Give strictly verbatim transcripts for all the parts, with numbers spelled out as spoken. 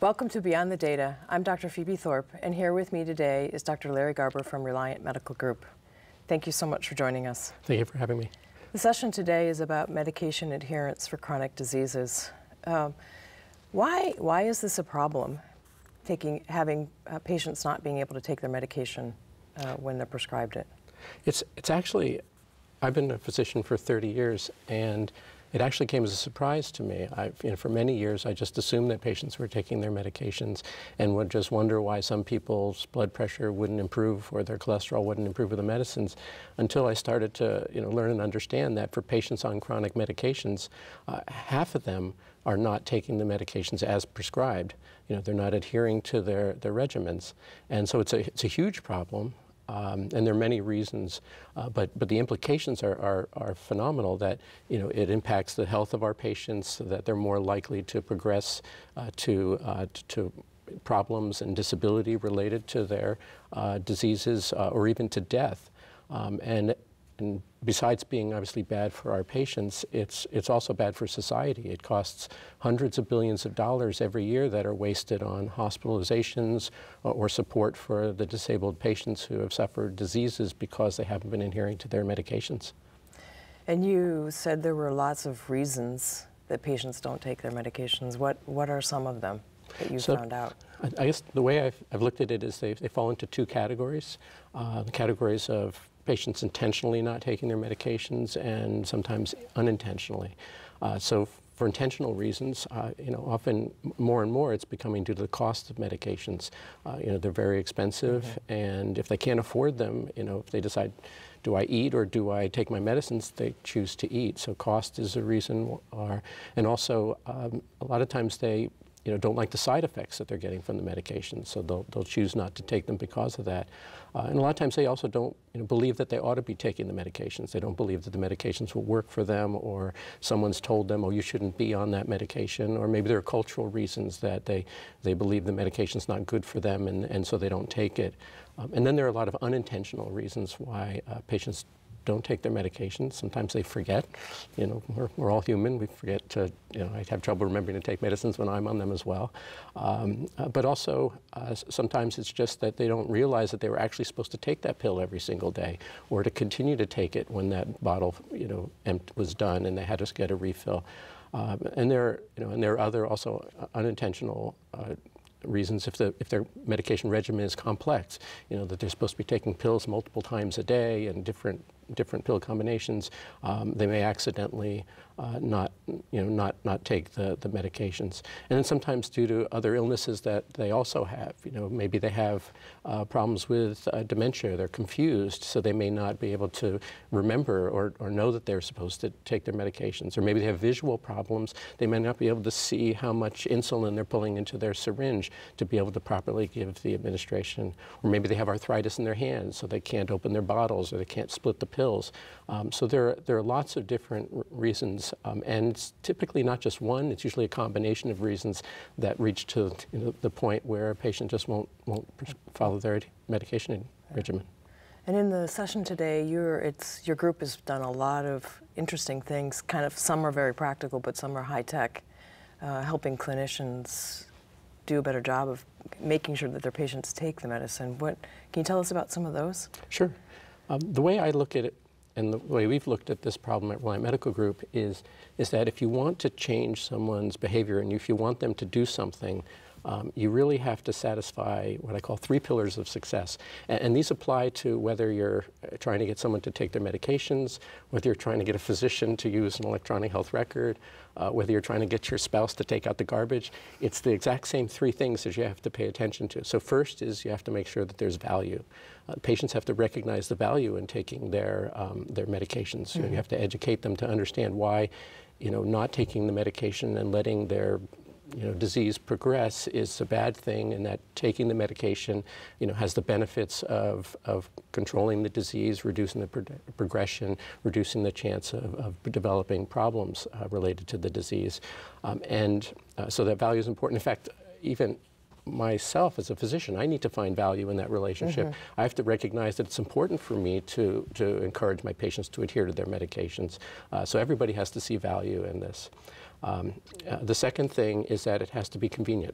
Welcome to Beyond the Data. I'm Doctor Phoebe Thorpe, and here with me today is Doctor Larry Garber from Reliant Medical Group. Thank you so much for joining us. Thank you for having me. The session today is about medication adherence for chronic diseases. Um, why, why is this a problem, taking, having uh, patients not being able to take their medication uh, when they're prescribed it? It's, it's actually, I've been a physician for thirty years, and it actually came as a surprise to me. I've, you know, for many years, I just assumed that patients were taking their medications and would just wonder why some people's blood pressure wouldn't improve or their cholesterol wouldn't improve with the medicines, until I started to you know, learn and understand that for patients on chronic medications, uh, half of them are not taking the medications as prescribed. You know, they're not adhering to their, their regimens. And so it's a, it's a huge problem. Um, and there are many reasons, uh, but, but the implications are, are, are phenomenal, that you know, it impacts the health of our patients, that they're more likely to progress uh, to, uh, to problems and disability related to their uh, diseases uh, or even to death. Um, and, and besides being obviously bad for our patients, it's, it's also bad for society. It costs hundreds of billions of dollars every year that are wasted on hospitalizations or, or support for the disabled patients who have suffered diseases because they haven't been adhering to their medications. And you said there were lots of reasons that patients don't take their medications. What, what are some of them that you so, found out? I guess the way I've, I've looked at it is they, they fall into two categories. Uh, the categories of patients intentionally not taking their medications and sometimes unintentionally. Uh, so for intentional reasons, uh, you know, often more and more it's becoming due to the cost of medications. Uh, you know, they're very expensive, mm-hmm. and if they can't afford them, you know, if they decide, do I eat or do I take my medicines, they choose to eat. So cost is a reason, or, and also um, a lot of times they you know, don't like the side effects that they're getting from the medications, so they'll, they'll choose not to take them because of that. Uh, and a lot of times they also don't you know, believe that they ought to be taking the medications. They don't believe that the medications will work for them, or someone's told them, oh, you shouldn't be on that medication, or maybe there are cultural reasons that they, they believe the medication's not good for them, and, and so they don't take it. Um, and then there are a lot of unintentional reasons why uh, patients don't take their medications. Sometimes they forget. You know, we're, we're all human. We forget to, you know, I have trouble remembering to take medicines when I'm on them as well. Um, uh, but also, uh, sometimes it's just that they don't realize that they were actually supposed to take that pill every single day, or to continue to take it when that bottle, you know, was done and they had to get a refill. Um, and there, you know, and there are other also unintentional uh, reasons. If, the, if their medication regimen is complex, you know, that they're supposed to be taking pills multiple times a day and different different pill combinations, um, they may accidentally uh, not, you know, not, not take the, the medications. And then sometimes due to other illnesses that they also have, you know, maybe they have uh, problems with uh, dementia, they're confused, so they may not be able to remember or, or know that they're supposed to take their medications. Or maybe they have visual problems, they may not be able to see how much insulin they're pulling into their syringe to be able to properly give the administration. Or maybe they have arthritis in their hands, so they can't open their bottles, or they can't split the pills. Um, so there are, there are lots of different r reasons, um, and it's typically not just one. It's usually a combination of reasons that reach to you know, the point where a patient just won't, won't follow their medication regimen. And in the session today, your, it's, your group has done a lot of interesting things. Kind of, some are very practical, but some are high-tech, uh, helping clinicians do a better job of making sure that their patients take the medicine. What, can you tell us about some of those? Sure. Um, the way I look at it, and the way we've looked at this problem at Reliant Medical Group, is, is that if you want to change someone's behavior and if you want them to do something, um, you really have to satisfy what I call three pillars of success. And, and these apply to whether you're trying to get someone to take their medications, whether you're trying to get a physician to use an electronic health record, uh, whether you're trying to get your spouse to take out the garbage. It's the exact same three things that you have to pay attention to. So first is you have to make sure that there's value. Uh, patients have to recognize the value in taking their, um, their medications. Mm-hmm. You know, you have to educate them to understand why, you know, not taking the medication and letting their you know, disease progress is a bad thing, and that taking the medication, you know, has the benefits of, of controlling the disease, reducing the pro progression, reducing the chance of, of developing problems uh, related to the disease. Um, and uh, so that value is important. In fact, even myself as a physician, I need to find value in that relationship. Mm-hmm. I have to recognize that it's important for me to, to encourage my patients to adhere to their medications. Uh, so everybody has to see value in this. Um, uh, the second thing is that it has to be convenient.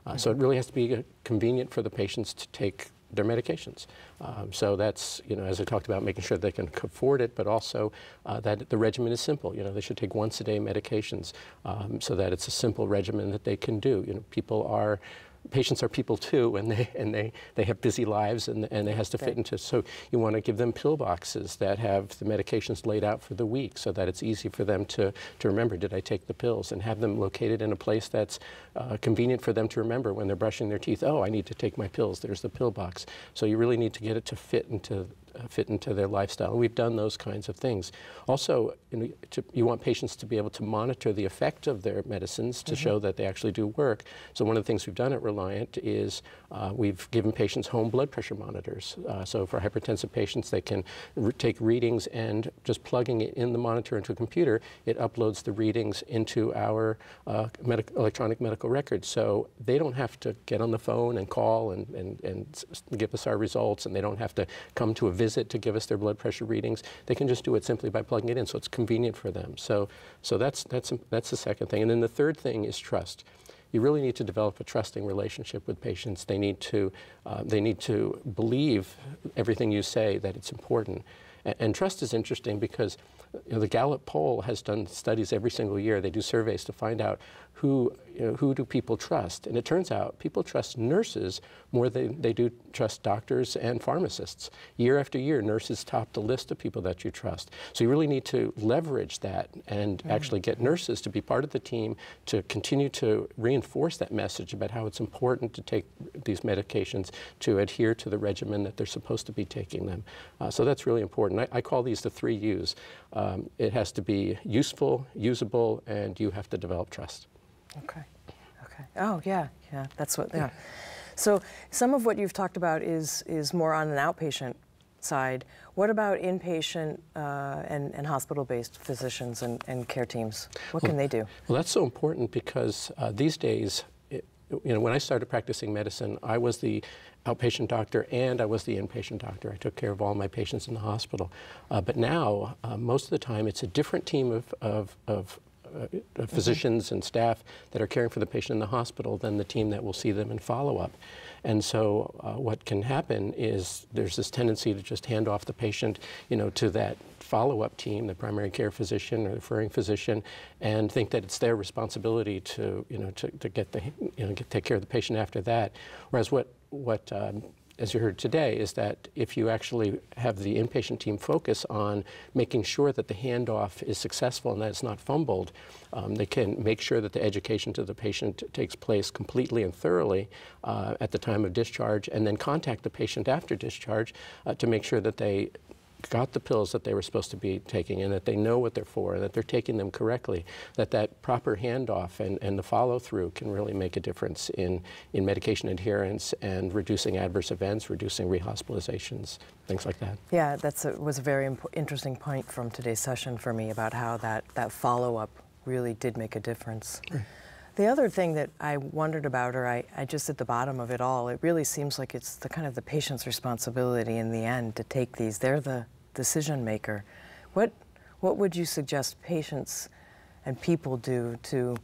Uh, mm-hmm. So it really has to be uh, convenient for the patients to take their medications. Um, so that's, you know, as I talked about, making sure they can afford it, but also uh, that the regimen is simple. You know, they should take once a day medications um, so that it's a simple regimen that they can do. You know, people are, patients are people too, and they and they they have busy lives, and and it has to fit right. into. So you want to give them pill boxes that have the medications laid out for the week, so that it's easy for them to to remember. Did I take the pills? And have them located in a place that's uh, convenient for them to remember when they're brushing their teeth. Oh, I need to take my pills. There's the pill box. So you really need to get it to fit into. Uh, fit into their lifestyle. And we've done those kinds of things. Also, you know, to, you want patients to be able to monitor the effect of their medicines to mm-hmm. show that they actually do work. So one of the things we've done at Reliant is uh, we've given patients home blood pressure monitors. Uh, so for hypertensive patients, they can re take readings, and just plugging it in the monitor into a computer, it uploads the readings into our uh, medic electronic medical record. So they don't have to get on the phone and call and, and, and give us our results, and they don't have to come to a visit to give us their blood pressure readings. They can just do it simply by plugging it in, so it's convenient for them. So, so that's, that's, that's the second thing. And then the third thing is trust. You really need to develop a trusting relationship with patients. They need to, uh, they need to believe everything you say, that it's important. And, and trust is interesting because you know, the Gallup poll has done studies every single year. They do surveys to find out who, you know, who do people trust. And it turns out people trust nurses more than they do trust doctors and pharmacists. Year after year, nurses top the list of people that you trust. So you really need to leverage that and mm-hmm. actually get nurses to be part of the team to continue to reinforce that message about how it's important to take these medications, to adhere to the regimen that they're supposed to be taking them. Uh, so that's really important. I, I call these the three U's. Um, it has to be useful, usable, and you have to develop trust. Okay. Okay. Oh, yeah. Yeah. That's what. Yeah. So some of what you've talked about is is more on an outpatient side. What about inpatient uh, and and hospital-based physicians and, and care teams? What well, can they do? Well, that's so important because uh, these days, it, you know, when I started practicing medicine, I was the outpatient doctor and I was the inpatient doctor. I took care of all my patients in the hospital. Uh, but now, uh, most of the time, it's a different team of of, of Uh, physicians mm-hmm. and staff that are caring for the patient in the hospital than the team that will see them in follow-up. And so uh, what can happen is there's this tendency to just hand off the patient, you know, to that follow-up team, the primary care physician or referring physician, and think that it's their responsibility to, you know, to, to get the, you know, get, take care of the patient after that. Whereas what, what um, as you heard today, is that if you actually have the inpatient team focus on making sure that the handoff is successful and that it's not fumbled, um, they can make sure that the education to the patient takes place completely and thoroughly uh, at the time of discharge, and then contact the patient after discharge uh, to make sure that they got the pills that they were supposed to be taking and that they know what they're for, and that they're taking them correctly, that that proper handoff and, and the follow-through can really make a difference in, in medication adherence and reducing adverse events, reducing rehospitalizations, things like that. Yeah, that was a very interesting point from today's session for me about how that, that follow-up really did make a difference. Right. The other thing that I wondered about, or I, I just at the bottom of it all, it really seems like it's the kind of the patient's responsibility in the end to take these. They're the decision maker. What what would you suggest patients and people do to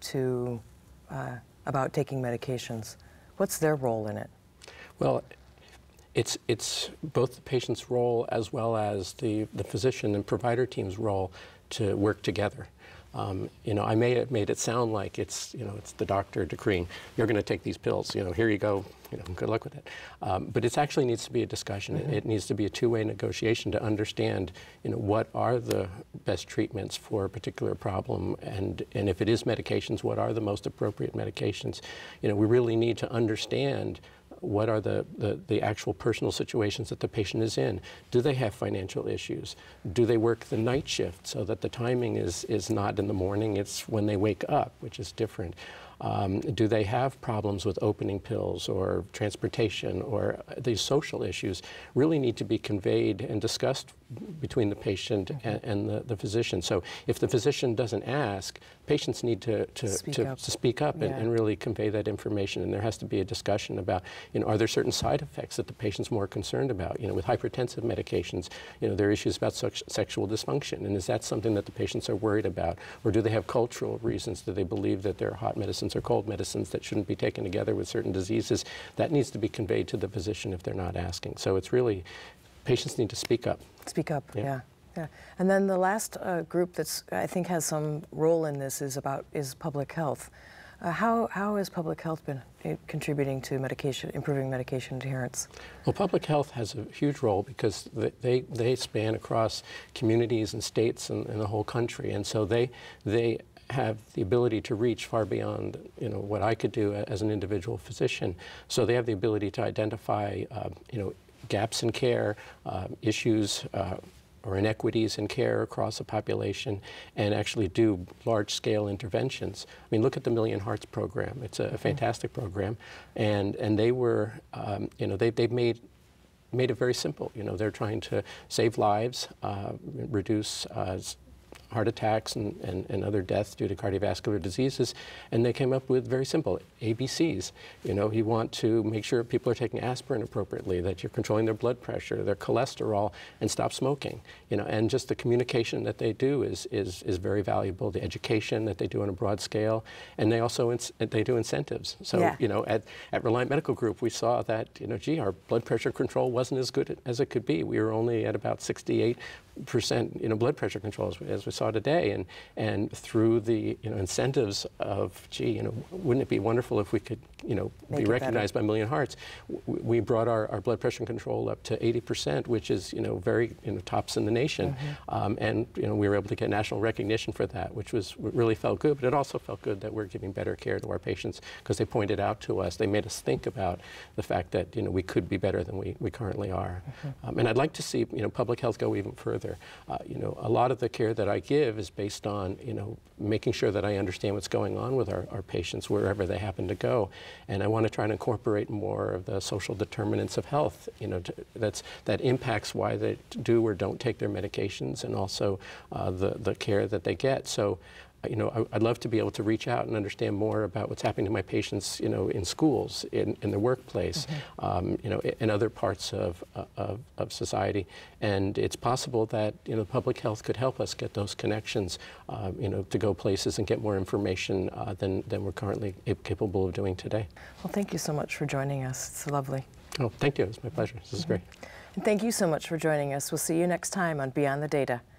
to uh, about taking medications? What's their role in it? Well, it's it's both the patient's role as well as the the physician and provider team's role to work together. Um, you know, I may have made it sound like it's, you know, it's the doctor decreeing, you're going to take these pills, you know, here you go, you know, good luck with it. Um, but it actually needs to be a discussion. Mm-hmm. it, it needs to be a two-way negotiation to understand, you know, what are the best treatments for a particular problem, and, and if it is medications, what are the most appropriate medications. You know, we really need to understand what are the, the, the actual personal situations that the patient is in. Do they have financial issues? Do they work the night shift so that the timing is, is not in the morning, it's when they wake up, which is different? Um, do they have problems with opening pills or transportation, or these social issues really need to be conveyed and discussed between the patient mm-hmm. and, and the, the physician. So if the physician doesn't ask, patients need to, to, speak, to, up. to speak up yeah. and, and really convey that information. And there has to be a discussion about, you know, are there certain side effects that the patient's more concerned about? You know, with hypertensive medications, you know, there are issues about sex sexual dysfunction. And is that something that the patients are worried about? Or do they have cultural reasons? Do they believe that there are hot medicines medicines or cold medicines that shouldn't be taken together with certain diseases. That needs to be conveyed to the physician if they're not asking. So it's really, patients need to speak up. Speak up, yeah. yeah. Yeah. And then the last uh, group that's, I think, has some role in this is about, is public health. Uh, how, how has public health been uh, contributing to medication, improving medication adherence? Well, public health has a huge role because they, they, they span across communities and states and, and the whole country. And so they, they have the ability to reach far beyond, you know, what I could do as an individual physician. So they have the ability to identify, uh, you know, gaps in care, uh, issues, uh, or inequities in care across the population, and actually do large-scale interventions. I mean, look at the Million Hearts program. It's a, a fantastic program, and and they were, um, you know, they they've made made it very simple. You know, they're trying to save lives, uh, reduce uh, heart attacks and, and, and other deaths due to cardiovascular diseases, and they came up with very simple A B Cs. You know, you want to make sure people are taking aspirin appropriately, that you're controlling their blood pressure, their cholesterol, and stop smoking. You know, and just the communication that they do is is is very valuable. The education that they do on a broad scale, and they also ins they do incentives. So yeah. you know, at at Reliant Medical Group, we saw that, you know, gee, our blood pressure control wasn't as good as it could be. We were only at about sixty-eight percent, you know, blood pressure control as, as we saw today, and and through the, you know, incentives of, gee, you know, wouldn't it be wonderful if we could, you know, Make be recognized better. by Million Hearts? W we brought our, our blood pressure control up to eighty percent, which is, you know, very, you know, tops in the nation, mm-hmm. um, and you know, we were able to get national recognition for that, which was really felt good. But it also felt good that we're giving better care to our patients because they pointed out to us, they made us think about the fact that, you know, we could be better than we we currently are, mm-hmm. um, and I'd like to see, you know, public health go even further. Uh, you know, a lot of the care that I give is based on, you know, making sure that I understand what's going on with our, our patients wherever they happen to go. And I want to try and incorporate more of the social determinants of health, you know, to, that's, that impacts why they do or don't take their medications, and also uh, the, the care that they get. So, you know, I'd love to be able to reach out and understand more about what's happening to my patients, you know, in schools, in, in the workplace, mm-hmm. um, you know, in other parts of, of, of society. And it's possible that, you know, public health could help us get those connections, uh, you know, to go places and get more information uh, than, than we're currently capable of doing today. Well, thank you so much for joining us. It's lovely. Oh, thank you. It's my pleasure. This is great. And thank you so much for joining us. We'll see you next time on Beyond the Data.